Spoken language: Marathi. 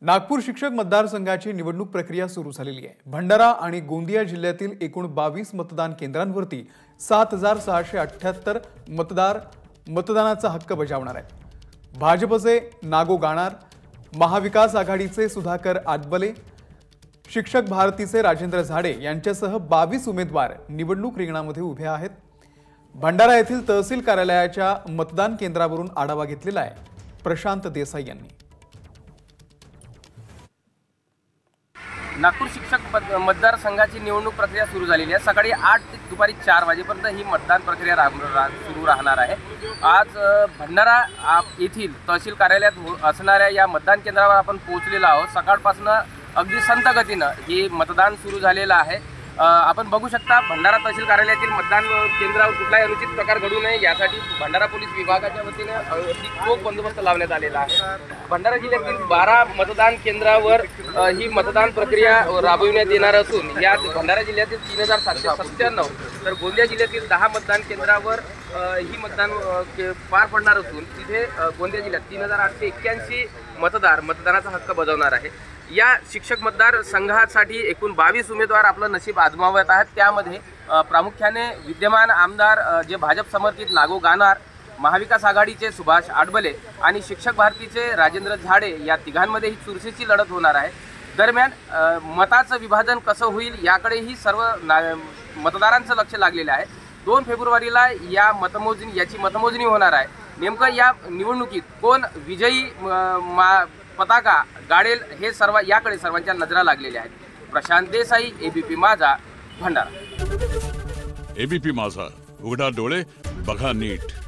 नागपूर शिक्षक मतदारसंघाची निवडणूक प्रक्रिया सुरू झालेली आहे। भंडारा आणि गोंदिया जिल्ह्यातील एकूण 22 मतदान केंद्रांवरती 7678 मतदार मतदानाचा हक्क बजावणार आहेत। भाजपचे नागो गाणार, महाविकास आघाडीचे सुधाकर आडबले, शिक्षक भारतीचे राजेंद्र झाडे यांच्यासह 22 उमेदवार निवडणूक रिंगणामध्ये उभे आहेत। भंडारा येथील तहसील कार्यालयाच्या मतदान केंद्रावरून आढावा घेतलेला आहे प्रशांत देसाई यांनी। नागपूर शिक्षक मतदारसंघाची निवडणूक प्रक्रिया सुरू झालेली आहे। सकाळी 8 ते दुपारी 4 वाजेपर्यंत ही मतदान प्रक्रिया सुरू राहणार आहे। आज भंडारा येथील तहसील कार्यालयात असणाऱ्या या मतदान केंद्रावर आपण पोहोचलेलो आहोत। सकाळपासून अगदी संत गतीने हे मतदान सुरू झालेलं आहे। आपण बघू शकता भंडारा तहसील कार्यालयातील मतदान केंद्रावर कुठलाही अनुचित प्रकार घडू नये यासाठी भंडारा पोलीस विभागाच्या वतीने चोख बंदोबस्त लावण्यात आलेला आहे। भंडारा जिल्ह्यातील 12 मतदान केंद्रावर ही मतदान प्रक्रिया राबविण्यात येणार असून यात भंडारा जिल्ह्यातील 3797 तर गोंदिया जिल्ह्यातील 10 मतदान केंद्रावर ही मतदान पार पडणार असून तिथे गोंदिया जिल्ह्यात 3881 मतदार मतदानाचा हक्क बजावणार आहे। या शिक्षक मतदार संघासाठी एकूण 22 उमेदवार आपलं नशीब आजमावत आहेत। त्यामध्ये प्रामुख्याने विद्यमान आमदार जे भाजप समर्थित नागो गाणार, महाविकास आघाडीचे सुभाष आडबले आणि शिक्षक भारतीचे राजेंद्र झाडे या तिघांमध्ये ही चुरशीची लढत होणार आहे। दरम्यान मताचं विभाजन कसं होईल याकडेही सर्व मतदारांचं लक्ष लागलेलं आहे। 2 फेब्रुवारीला याची मतमोजणी होणार आहे। नेमकं या निवडणुकीत कोण विजयी पताका गाडेल हे याकडे सर्वांच्या नजरा लागलेल्या आहेत। प्रशांत देसाई, एबीपी माझा, भंडारा। एबीपी माझा, उघडा डोळे बघा नीट।